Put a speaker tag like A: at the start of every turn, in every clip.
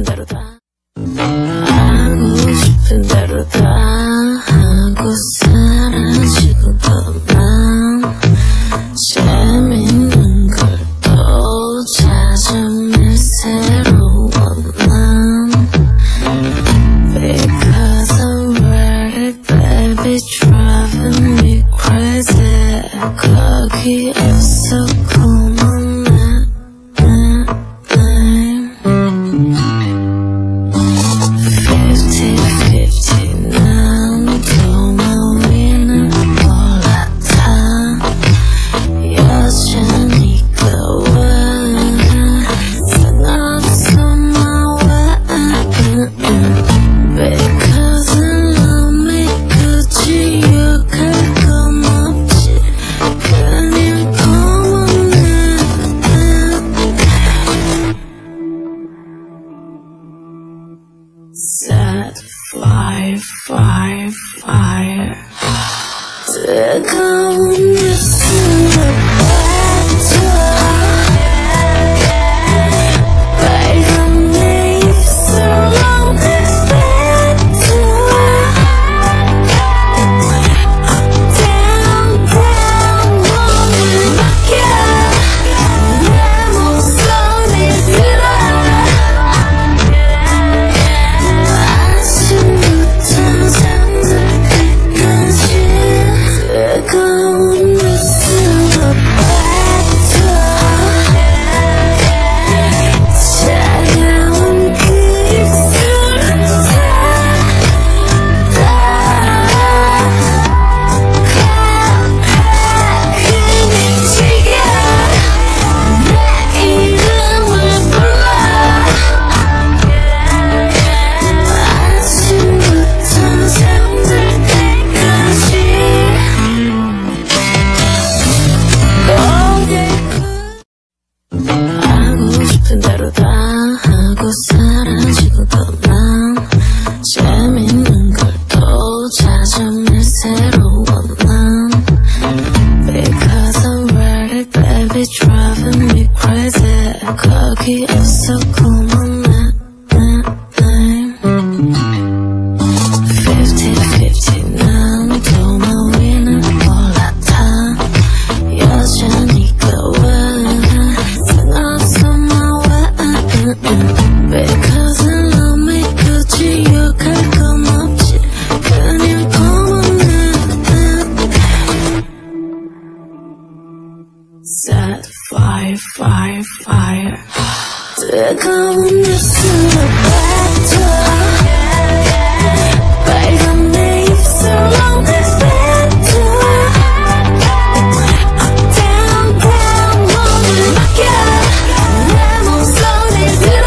A: 싶은 대로 다 하고 싶은 대로 다 하고 사라지고 떠난 재밌는 걸 또 찾아낼 새로운 난 Because I'm ready baby driving me crazy 거기 없어 고마운 Set fire 뜨거운 뉴스를 뱉어 빨간 내 입술로 뱉어 Down 오늘 맡겨 내 목소리 들어 하고 싶은 대로 다 하고 사라지고 떠난 재밌는 걸 또 찾아낼 새로운 난 Because I'm ready baby driving me crazy 거기 없어 고마운 난 50-50 난 도마 위는 올라타 여전히 거워 Because I love me 굳이 욕할 건 없지 그냥 고마운 Set fire 뜨거운 뉴스를 뱉어 빨간 내 입술로 뱉어 Down 오늘 맡겨 내 목소리 들어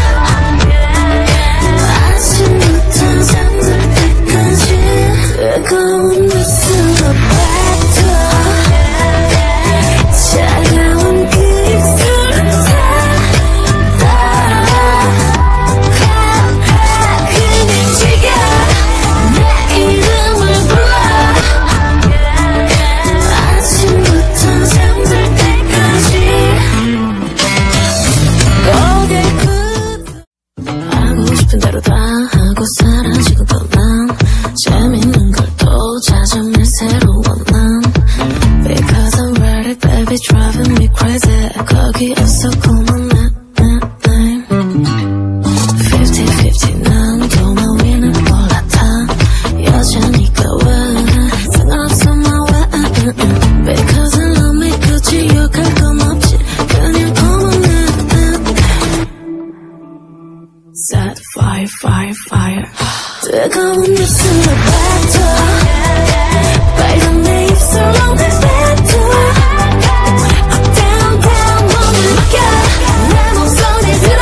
A: 아침부터 잠들 때까지 뜨거운 뉴스로 뱉어 차가운 그 입술을 그냥 지겨 내 이름을 불러 아침부터 잠들 때까지 하고 싶은 대로 다 하고 사라지고 떠난 재밌는 걸 또 찾아낼 새로운 난 Because I'm ready baby driving me crazy 거기 없어 고마운 난 50-50 난 도마 위는 올라타 여전히 거워 상관없어 나와 Because I love me 굳이 욕할 건 없지 그냥 고마운 난 Set fire 뜨거운 뉴스를 뱉어 빨간 내 입술로 뱉어 Down 오늘 맡겨 내 목소리 들어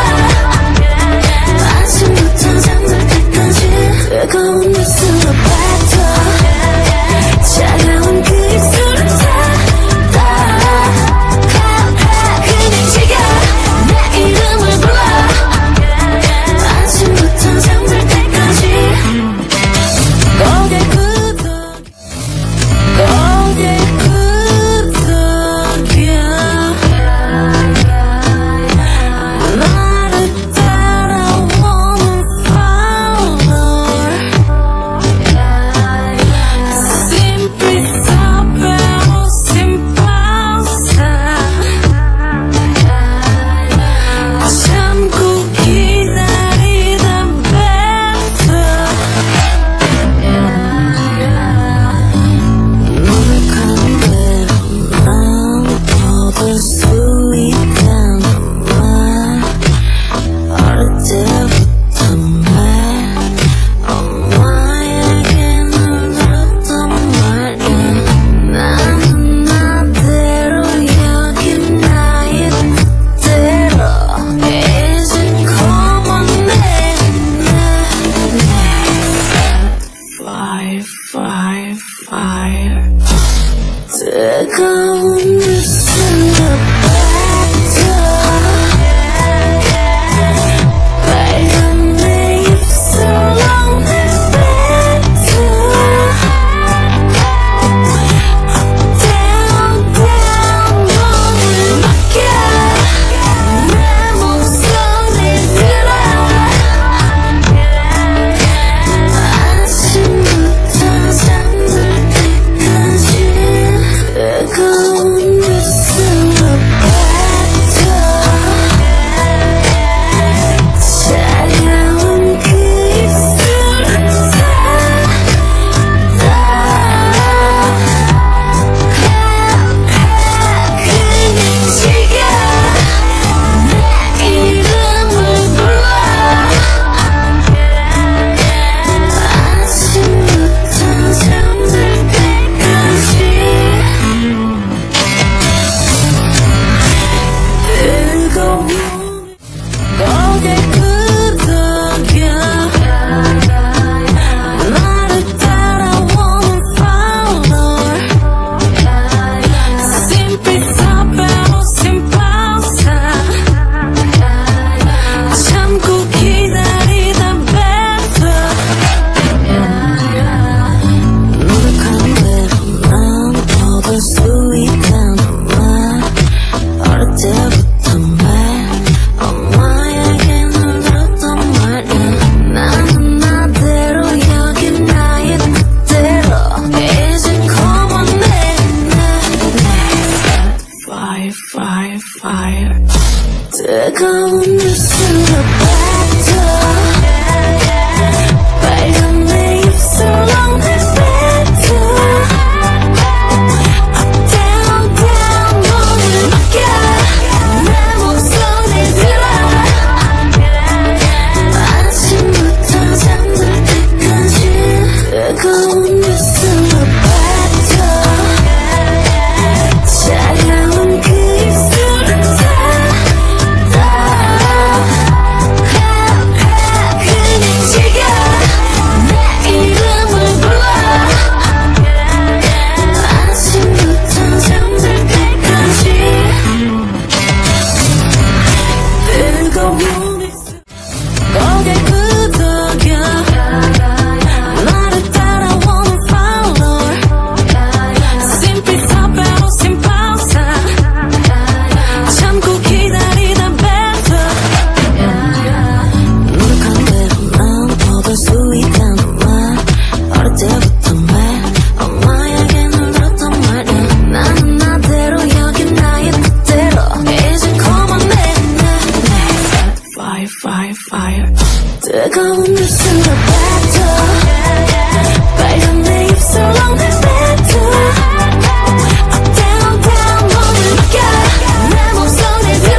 A: 아침부터 잠들 때까지 뜨거운 뉴스를 뱉어 차가운 그 입술을 그냥 지겨 내 이름을 불러 아침부터 잠들 때까지 fire, fire. 뜨거운 입술로 뱉어 빨간 내 입술로 내 뱉어 Up, down, down 몸을 맡겨 내 목소리 들어 아침부터 잠들 때까지 뜨거운 입술로 뱉어 차가운 그 입술을 그냥 지겨 내 이름을 불러 아침부터 잠들 때까지 뜨거운 입술 고개 끄덕여 나를 따라오는 follower Simply stop pero sin pausa 참고 기다리다 뱉어 노력한 대로 난 얻을 수 있다는 말 어릴 때부터 매일 엄마에게는 들었던 말이야 나는 나대로 여긴 나의 뜻대로 이제 그만해 Fire, fire, fire 뜨거운 입술로 뱉어 빨간 내 입술로 내 뱉어 Up, down, down 몸을 맡겨 내 목소리 들어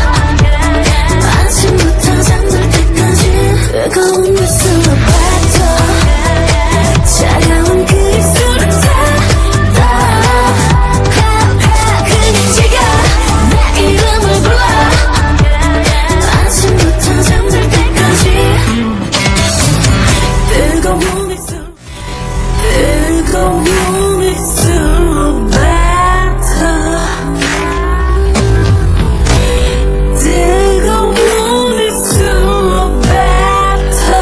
A: 아침부터 잠들 때까지 뜨거운 입술로 뱉어 차가운 그 입술을 그냥 지겨 내 이름을 불러 아침부터 잠들 때까지 뜨거운 입술 뜨거운 입술로 뱉어 뜨거운 입술로 뱉어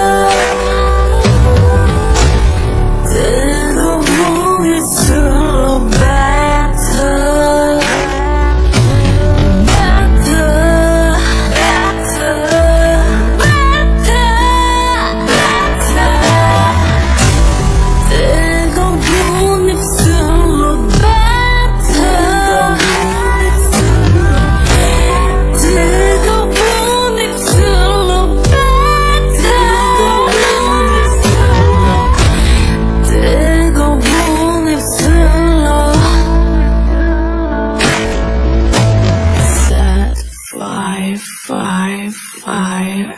A: 뜨거운 입술로 뱉어 뜨거운 입술로 뱉어 뜨거운 입술로 뱉어 뜨거운 입술로 Set fire, fire, fire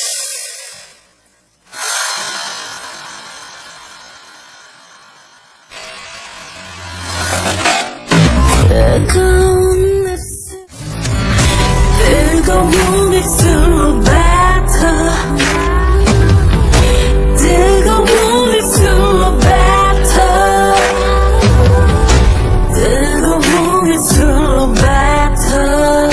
A: 뜨거운 입술 뜨거운 입술로 뱉어 뜨거운 입술로 뱉어 뜨거운 입술로 뱉어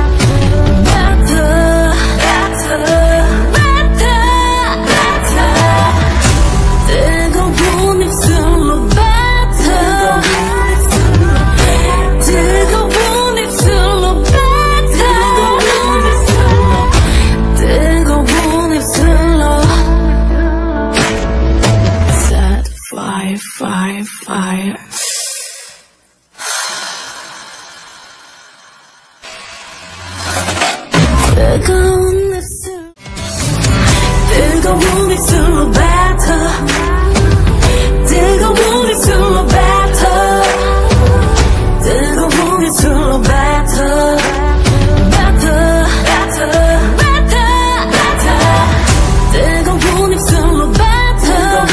A: 뜨거운 입술로 뱉어 뜨거운 입술로 뱉어 뜨거운 입술로 Set fire, fire, fire 뜨거운 입술 뜨거운 입술로 뱉어 뜨거운 입술로 뱉어 뜨거운 입술로 뱉어 뜨거운 입술로 뱉어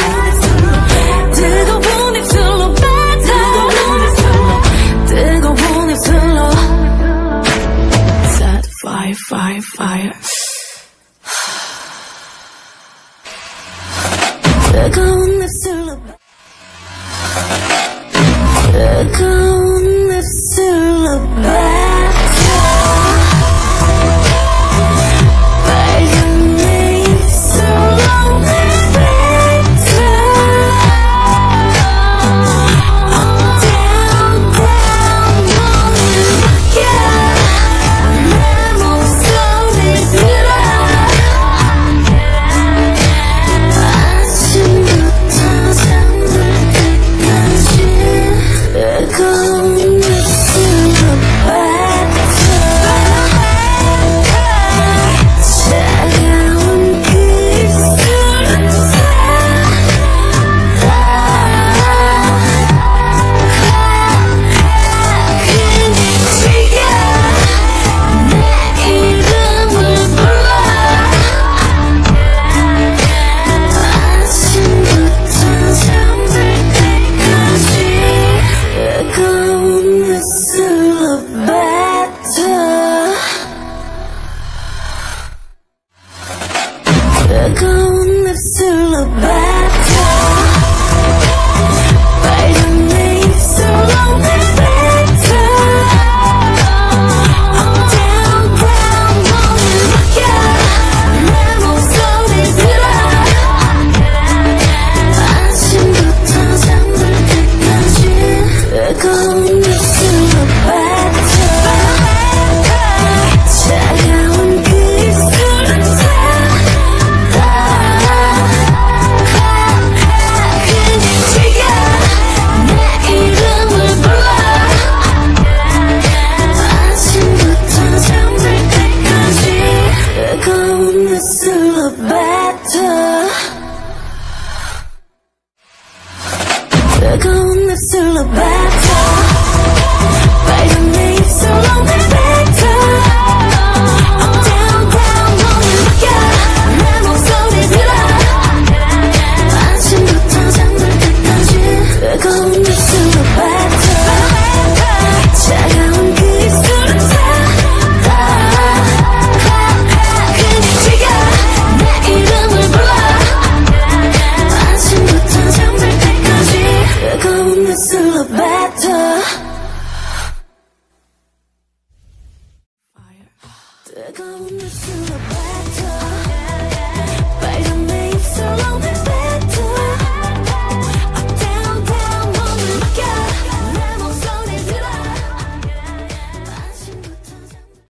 A: 뜨거운 입술로 뱉어 뜨거운 입술로 Set fire, fire, fire 뜨거운 입술로 뜨거운 입술로 뱉어 뜨거운 입술로 뱉어